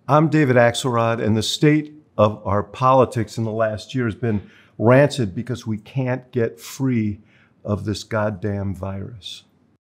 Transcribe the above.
I'm David Axelrod, and the state of our politics in the last year has been rancid because we can't get free of this goddamn virus.